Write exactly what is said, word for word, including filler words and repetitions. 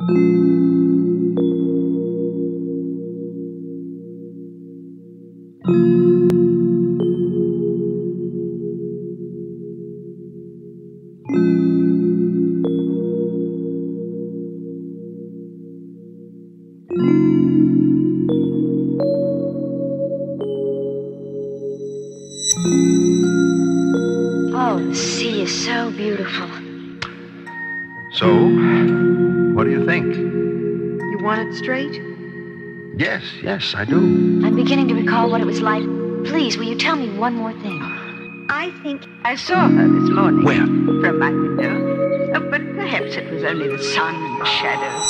Oh, the sea is so beautiful. So, what do you think? You want it straight? Yes, yes, I do. I'm beginning to recall what it was like. Please, will you tell me one more thing? I think I saw her this morning. Where? From my window. Oh, but perhaps it was only the sun and the shadows.